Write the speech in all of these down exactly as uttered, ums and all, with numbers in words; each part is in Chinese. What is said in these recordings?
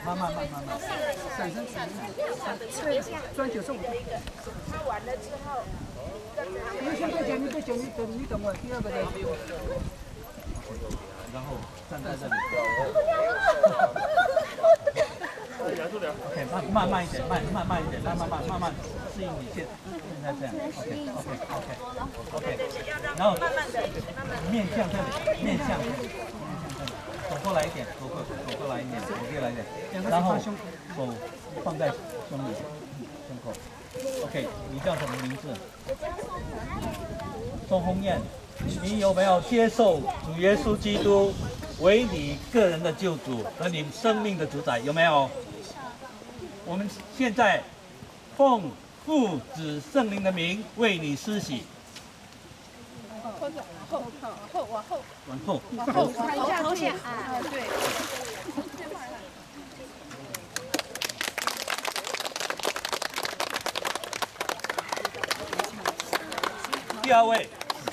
慢慢慢慢慢，闪身闪身，转九十五度。 他完了之后， 你先别讲，你别讲，你等你等我，第二个再。 然后站在这里。OK， 慢慢慢一点，慢慢慢一点，慢慢慢慢慢适应你现现在这样。OK OK OK OK。然后面向这里，面向这里，面向这里，走过来一点，走过走过来一点，走过来一点，然后手放在胸里，胸口。OK， 你叫什么名字？钟红艳。你有没有接受主耶稣基督为你个人的救主和你生命的主宰？有没有？我们现在奉父子圣灵的名为你施洗。 后后后往后， 往后， 往后看一下头下啊，对。 第二位。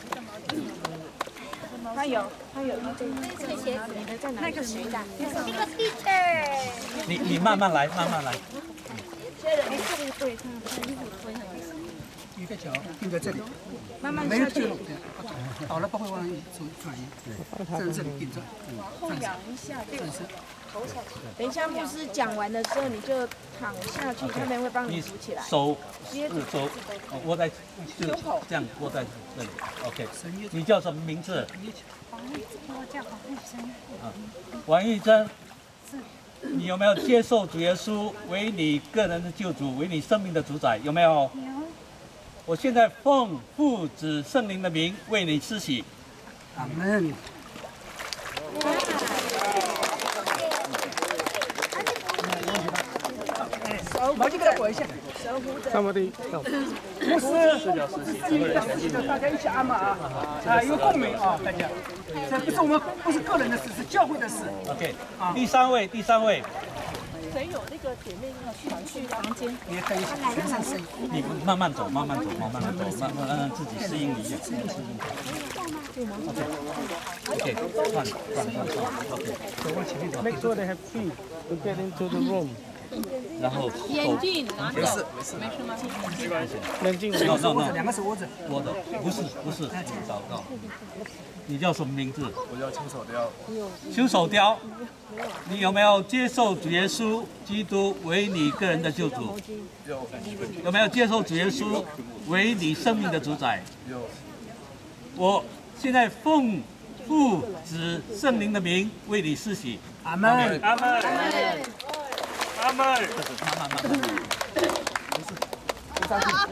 他有，他有一个这个鞋子，你的在哪？那个谁的？那个 teacher。 你你慢慢来，慢慢来。 对，这个对，他他衣服会很。 一个脚定在这里， 慢慢下去。 倒了不会往左转移，对，站这里顶着， 后仰一下，对。 头下去。等一下牧师讲完的时候，你就躺下去，他们会帮你扶起来。 手，手握在胸口，这样握在这里。OK。你叫什么名字？ 王玉珍，我叫王玉珍。 啊，王玉珍。是。你有没有接受主耶稣为你个人的救主，为你生命的主宰？有没有？ 有。 我现在奉父子圣灵的名为你施洗。 阿门。毛巾给他裹一下。 上摩地。 牧师，是你当时的，大家一起按嘛啊啊，有共鸣啊，大家。这不是我们不是个人的事，是教会的事。 OK， 第三位，第三位。 谁有那个姐妹要去去房间？ 你也可以全身伸。 你慢慢走，慢慢走，慢慢走，慢慢让自己适应一下。OK， 换换换换 ，OK。 Make sure they have key to get into the room. 然后眼镜拿没事没事没事吗？ 没关系。冷静。 no no no， 两个手握着。 握着，不是不是，祷告。你叫什么名字？ 我叫邱守雕。 邱守雕，你有没有接受主耶稣基督为你个人的救主？ 有。 有没有接受主耶稣为你生命的主宰？ 有。 我现在奉父子圣灵的名为你施洗。 阿门。 阿门。阿门。慢慢慢慢。 没事。别着急。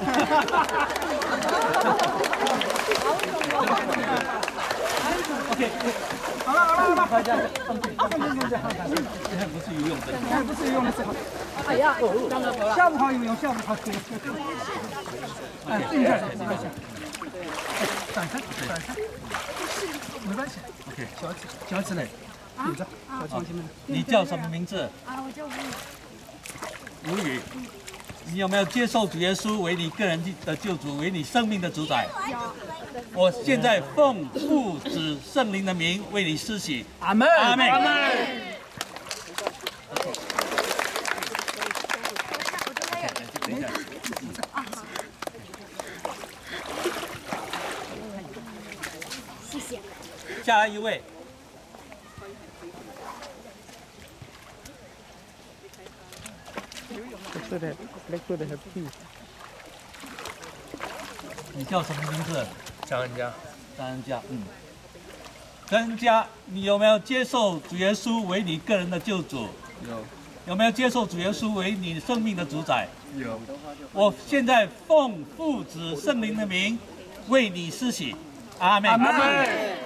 OK， 好了好了好了， 大家放心放心放心，这还不是游泳的， 这不是游泳的时候。 哎呀， 下午好游泳，下午好游泳。哎，定下手，定下手。转身，转身，没关系。 OK， 脚趾，脚趾嘞，顶着，脚往前面。 你叫什么名字？ 啊，我叫吴宇。 吴宇。你有没有接受主耶稣为你个人的救主，为你生命的主宰？ 有。 我现在奉父子圣灵的名为你施洗。 阿门。 阿门。阿门。 谢谢。 下来一位。 Make sure they make sure they have key. 你叫什么名字？ 张恩佳。 张恩佳，嗯。张恩佳，你有没有接受主耶稣为你个人的救主？ 有。 有没有接受主耶稣为你生命的主宰？ 有。 我现在奉父子圣灵的名为你施洗。阿门。阿门。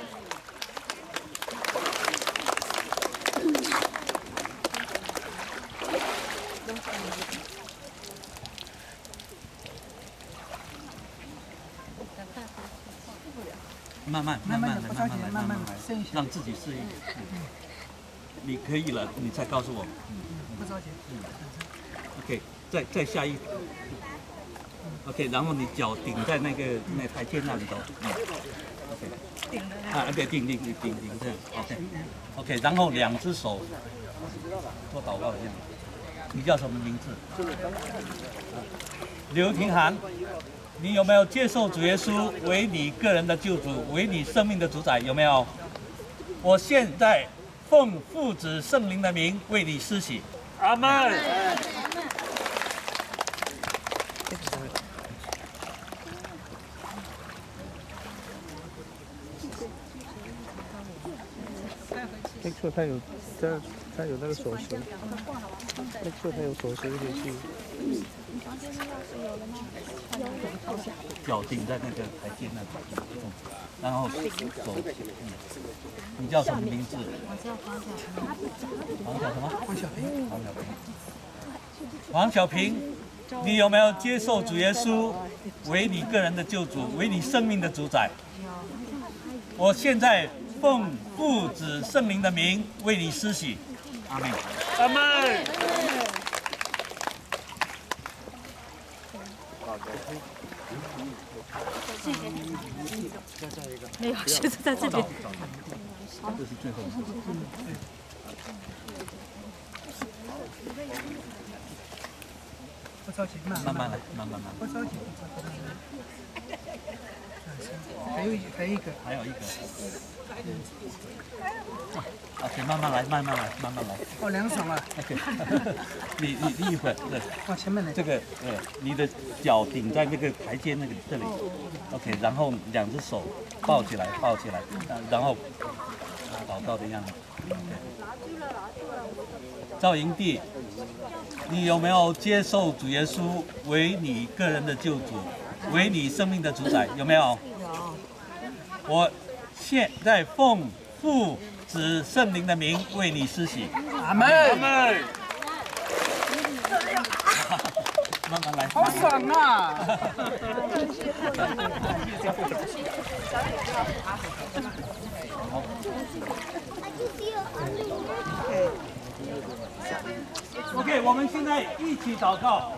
慢慢慢慢的慢慢来，慢慢来，让自己适应。你可以了，你再告诉我。 不着急。 OK， 再再下一。OK， 然后你脚顶在那个那台阶那里头。OK。啊，对，顶顶顶顶顶这样。OK。OK， 然后两只手做祷告一样。你叫什么名字？刘廷涵。你有没有接受主耶稣为你个人的救主，为你生命的主宰？有没有？我现在奉父子圣灵的名为你施洗。阿门。 make sure 他有他他有那个锁匙 ，make sure 他有锁匙可以去。 脚顶在那个台阶那里，嗯，然后手，嗯，你叫什么名字？我叫黄小平。黄小什么？黄小平。黄小平。黄小平，你有没有接受主耶稣为你个人的救主，为你生命的主宰？我现在奉父子圣灵的名为你施洗。阿门。阿门。 谢谢。没有，鞋子在这里。 这是最后一个。 不着急，慢慢慢来，慢慢慢。 不着急，不着急。还有一还有一个， 还有一个。OK， 慢慢来，慢慢来，慢慢来。 哦，凉爽了。 OK， 你你你一会儿，对， 往前面来。 这个呃，你的脚顶在那个台阶那个这里 ，OK， 然后两只手抱起来，抱起来，然后祷告的样子。赵营地，你有没有接受主耶稣为你个人的救主，为你生命的主宰？有没有？有。我现在奉父子圣灵的名为你施洗。 阿门。阿门。 慢慢来。 好爽啊！ 好。OK， 我们现在一起祷告。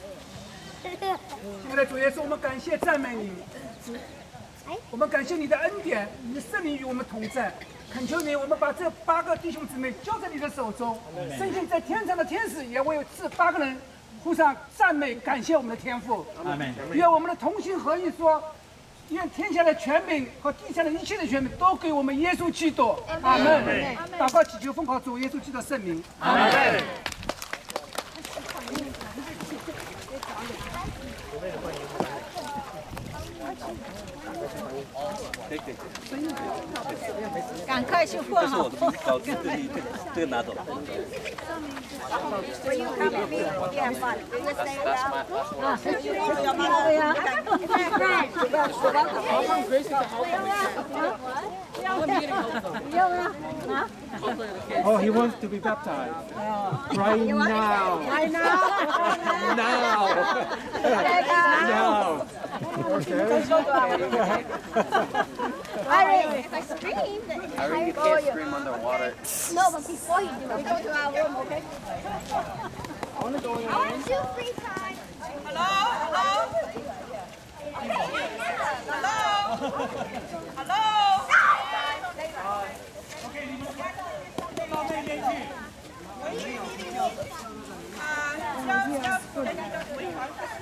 亲爱的主耶稣，我们感谢赞美你，我们感谢你的恩典，你的圣灵与我们同在。恳求你，我们把这八个弟兄姊妹交在你的手中，圣经在天上的天使也为这八个人呼上赞美，感谢我们的天父。 阿门。 愿我们的同心合意说，愿天下的权柄和地上的一切的权柄都给我们耶稣基督。阿门。祷告祈求奉靠主耶稣基督的圣名。阿门。 赶快去混好。 这是我的高这个这个拿走。 Oh, he wants to be baptized. Right now. Right now. Now. Now. Irene, if I scream, then Irene, you can't scream underwater. no, but before you do, we go to our room, okay? I want you free time. Hello? Hello? Hello? Hello? 到那边去。 啊，要要那个回传。